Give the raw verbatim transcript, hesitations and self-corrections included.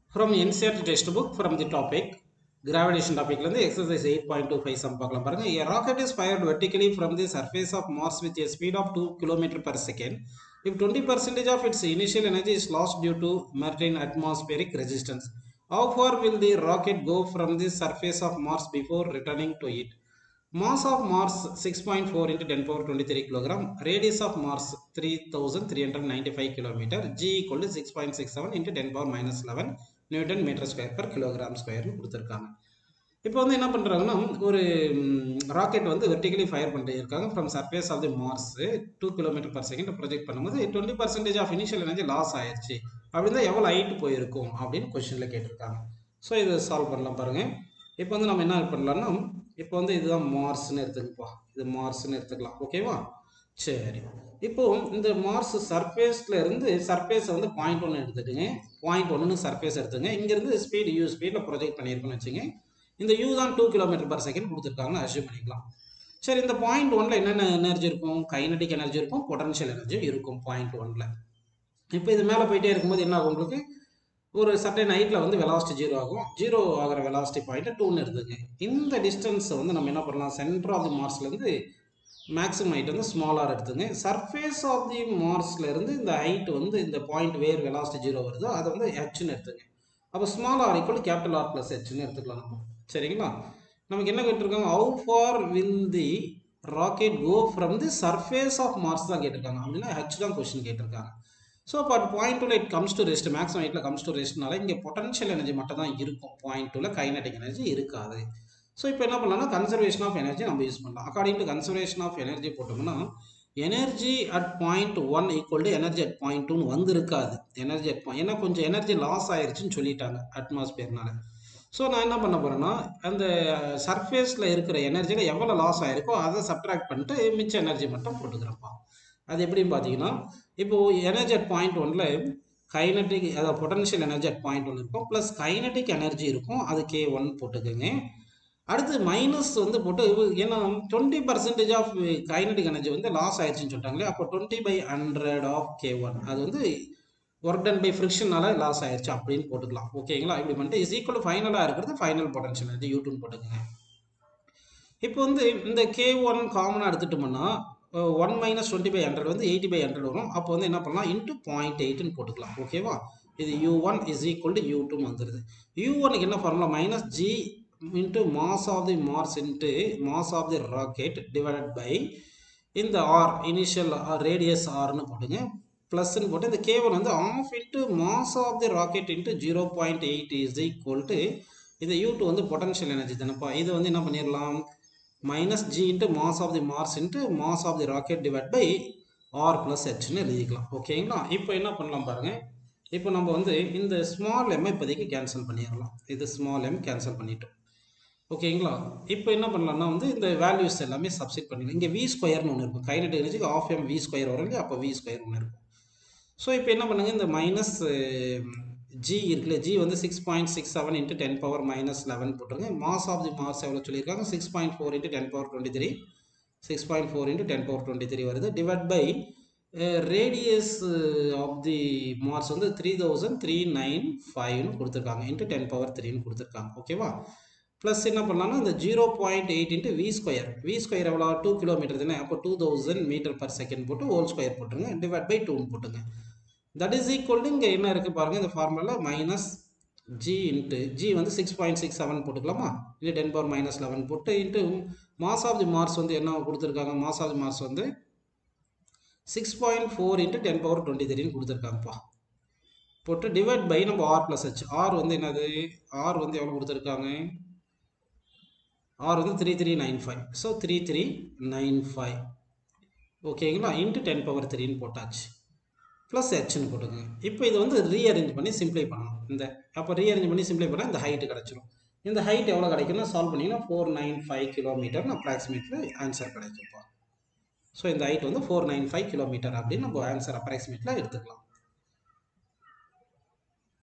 From N C E R T textbook from the topic gravitation topic la exercise eight point two five sum பார்க்கலாம் பாருங்க. A rocket is fired vertically from the surface of Mars with a speed of two kilometers per second. If twenty percent of its initial energy is lost due to marine atmospheric resistance, how far will the rocket go from the surface of Mars before returning to it? Mass of Mars six point four into ten power twenty-three kilogram, radius of Mars three thousand three hundred ninety-five kilometer, G equal to six point six seven into ten power minus eleven Newton meter square per kilogram square கொடுத்திருக்காங்க. இப்போ வந்து என்ன பண்றாங்கன்னா ஒரு rocket வந்து vertically fire பண்ணிட்டு இருக்காங்க from surface of the Mars two kilometre per second project பண்ணும்போது twenty percentage of initial energy loss ஆயிடுச்சு அப்படின்னா எவ்வளோ ஹைட் போயிருக்கும் அப்படின்னு கொஸ்டின்ல கேட்டிருக்காங்க. ஸோ இதை சால்வ் பண்ணலாம் பாருங்க. இப்போ வந்து நம்ம என்ன பண்ணலாம்னா இப்போ வந்து இதுதான் மார்ஸ்ன்னு எடுத்துக்கப்பா, இது மார்ஸ்ன்னு எடுத்துக்கலாம். ஓகேவா? சரி, இப்போ இந்த மார்ஸ் சர்ஃபேஸ்ல இருந்து சர்ஃபேஸை வந்து பாயிண்ட் ஒன்று எடுத்துட்டுங்க, பாயிண்ட் ஒன்னு சர்ஃபேஸ் எடுத்துங்க. இங்கிருந்து ஸ்பீட் யூ ஸ்பீட்ல ப்ரொஜெக்ட் பண்ணியிருக்கோம்னு வச்சுங்க. இந்த யூ தான் டூ கிலோமீட்டர் பர் செகண்ட் கொடுத்துருக்காங்கன்னு அஷ்யூம் பண்ணிக்கலாம். சரி, இந்த பாயிண்ட் ஒன்ல என்னென்ன எனர்ஜி இருக்கும்? கைனடிக் எனர்ஜி இருக்கும், பொட்டன்ஷியல் எனர்ஜி இருக்கும் பாயிண்ட் ஒன்ல. இப்போ இது மேலே போயிட்டே இருக்கும்போது என்ன ஆகும்? உங்களுக்கு ஒரு சர்டன் ஹைட்ல வந்து வெலாசிட்டி ஜீரோ ஆகும். ஜீரோ ஆகிற வெலாசிட்டி பாயிண்ட் டூன்னு எடுத்துங்க. இந்த டிஸ்டன்ஸை வந்து நம்ம என்ன பண்ணலாம்? சென்டர் ஆஃப் தி மார்ஸ்லேருந்து மேக்ஸிமம் ஹைட் வந்து ஸ்மாலாக எடுத்துங்க. சர்ஃபேஸ் ஆஃப் தி மார்ஸ்ல இருந்து இந்த ஹைட் வந்து இந்த பாயிண்ட் வேர் வெலாசிட்டி ஜீரோ வருதோ அதை வந்து ஹெச்னு எடுத்துங்க. அப்போ small r equal capital r plus ஹெச்னு எடுத்துக்கலாம் நம்ம. சரிங்களா? நமக்கு என்ன கேட்டிருக்காங்க? How far will the rocket go from the surface of Mars தான் கேட்டிருக்காங்க. அப்படின்னா ஹெச் தான் கொஸ்டின் கேட்டிருக்காங்க. ஸோ அப்போ பாயிண்ட் டூல it comes to rest, maximum ஹைட்ல கம்ஸ் டு ரெஸ்ட்னால இங்கே பொட்டன்ஷியல் எனர்ஜி மட்டும் தான் இருக்கும், பாயிண்ட் டூல கைனடிக் எனர்ஜி இருக்காது. ஸோ இப்போ என்ன பண்ணலாம்னா கன்சர்வேஷன் ஆஃப் எனர்ஜி நம்ம யூஸ் பண்ணலாம். According to conservation of energy போட்டோம்னா energy at point one equal to energy at point டூன்னு வந்து இருக்காது. எனர்ஜி அட் பாயிண்ட் ஏன்னா கொஞ்சம் எனர்ஜி லாஸ் ஆயிருச்சுன்னு சொல்லிட்டாங்க அட்மாஸ்பியர்னால. ஸோ நான் என்ன பண்ண போறேன்னா அந்த சர்ஃபேஸில் இருக்கிற எனர்ஜியில் எவ்வளோ லாஸ் ஆயிருக்கோ அதை சப்ட்ராக்ட் பண்ணிட்டு மிச்ச எனர்ஜி மட்டும் போட்டுக்கிறப்பா. அது எப்படின்னு பார்த்தீங்கன்னா இப்போ எனர்ஜி அட் பாயிண்ட் ஒன்ல கைனட்டிக் அதாவது potential energy at point one இருக்கும், ப்ளஸ் கைனட்டிக் எனர்ஜி இருக்கும், அது கே ஒன் போட்டுக்கோங்க. அடுத்து மைனஸ் வந்து போட்டு ஏன்னா twenty percentage of kinetic energy வந்து லாஸ் ஆயிடுச்சுன்னு சொல்லிட்டாங்களே, அப்போ twenty by hundred of K one அது வந்து ஒர்க் டன் பை ஃப்ரிக்ஷனால லாஸ் ஆயிடுச்சு அப்படின்னு போட்டுக்கலாம். ஓகேங்களா? இப்படி பண்ணிட்டு இஸ் ஈக்குவல் ஃபைனலாக இருக்கிறது ஃபைனல் பொட்டன்ஷியல் எனர்ஜி யூ டூன்னு போட்டுக்கோங்க. இப்போ வந்து இந்த கே ஒன் காமனாக எடுத்துட்டோம்னா one minus twenty by hundred வந்து எயிட்டி பை ஹண்ட்ரட் வரும். அப்போ வந்து என்ன பண்ணலாம்? இன்ட்டு பாயிண்ட் எயிட்னு போட்டுக்கலாம். ஓகேவா? இது U one is equal to U டூன்னு வந்துடுது. யூ ஒனுக்கு என்ன formula? Minus G into mass of the Mars into mass of the rocket divided by இந்த ஆர் இனிஷியல் ரேடியஸ் ஆர்னு போட்டுங்க, ப்ளஸ்ன்னு போட்டு இந்த கே ஒன் வந்து half into mass of the rocket into zero point eight is equal to இந்த U two வந்து potential energy தானேப்பா. இது வந்து என்ன பண்ணிடலாம்? minus g into mass of the Mars into mass of the rocket divided by r plus h ன்னு எழுதிக்கலாம். ஓகேங்களா? இப்போ என்ன பண்ணலாம் பாருங்க. இப்போ நம்ம வந்து இந்த ஸ்மால் m இப்போதைக்கு கேன்சல் பண்ணிடலாம். இது ஸ்மால் m கேன்சல் பண்ணிட்டோம். ஓகேங்களா? இப்போ என்ன பண்ணலாம்னா வந்து இந்த வேல்யூஸ் எல்லாமே சப்ஸ்டிட் பண்ணிடலாம். இங்கே v ஸ்கொயர்னு ஒன்று இருக்கும், கைனடிக் எனர்ஜிக்கு ஆஃப் m v ஸ்கொயர் வரும் இல்லையா, அப்போ v ஸ்கொயர் ஒன்று இருக்கும். ஸோ இப்போ என்ன பண்ணுங்க, இந்த மைனஸ் ஜி இருக்குல்ல, ஜி வந்து six point six seven into ten power minus eleven போட்டுருங்க. மாஸ் ஆஃப் தி மார்ஸ் எவ்வளோ சொல்லியிருக்காங்க? Six point four into ten power twenty three six point four into ten power twenty three வருது. Divide by radius of the Mars வந்து three thousand three nine ஃபைவ்னு கொடுத்துருக்காங்க, into ten power த்ரீன்னு கொடுத்துருக்காங்க. ஓகேவா? Plus என்ன பண்ணலாம்னா இந்த zero point eight into V square, V square எவ்வளோ? டூ கிலோமீட்டர் தானே, அப்போ two thousand metre per second போட்டு ஹோல் ஸ்கொயர் போட்டுருங்க, டிவைட் பை டூன்னு போட்டுங்க. தட் இஸ் ஈக்குவல் டு இங்கே என்ன இருக்குது பாருங்கள், இந்த formula minus G into G வந்து சிக்ஸ் பாயிண்ட் சிக்ஸ் செவன் போட்டுக்கலாமா, இல்லை டென் பவர் மைனஸ் லெவன் போட்டு into mass of the Mars வந்து என்ன கொடுத்துருக்காங்க? மாஸ் ஆஃப் தி மார்ஸ் வந்து six point four into ten power twenty த்ரீன்னு கொடுத்துருக்காங்கப்பா. போட்டு டிவைட் பை நம்ம ஆர் ப்ளஸ் ஹெச். ஆர் வந்து என்னது? ஆர் வந்து எவ்வளோ கொடுத்துருக்காங்க? ஆர் வந்து three three nine five so three three nine five ஓகேங்களா, இன்ட்டு டென் பவர் த்ரீன்னு போட்டாச்சு, ப்ளஸ் ஹெச்னு போட்டுங்க. இப்போ இது வந்து ரீஅரேஞ்ச் பண்ணி சிம்ப்ளை பண்ணணும். இந்த அப்போ ரீஅரேஞ்ச் பண்ணி சிம்ப்ளை பண்ணால் இந்த ஹைட்டு கிடச்சிரும். இந்த ஹைட் எவ்வளோ கிடைக்குன்னா சால்வ் பண்ணிங்கன்னா ஃபோர் நைன் ஃபைவ் கிலோமீட்டர்னு அப்ராக்சிமேட்லி ஆன்சர் கிடைக்கும்ப்பா. ஸோ இந்த ஹைட் வந்து ஃபோர் நைன் ஃபைவ் கிலோமீட்டர் அப்படின்னு நம்ம ஆன்சர் அப்ராக்சிமேட்டில் எடுத்துக்கலாம்.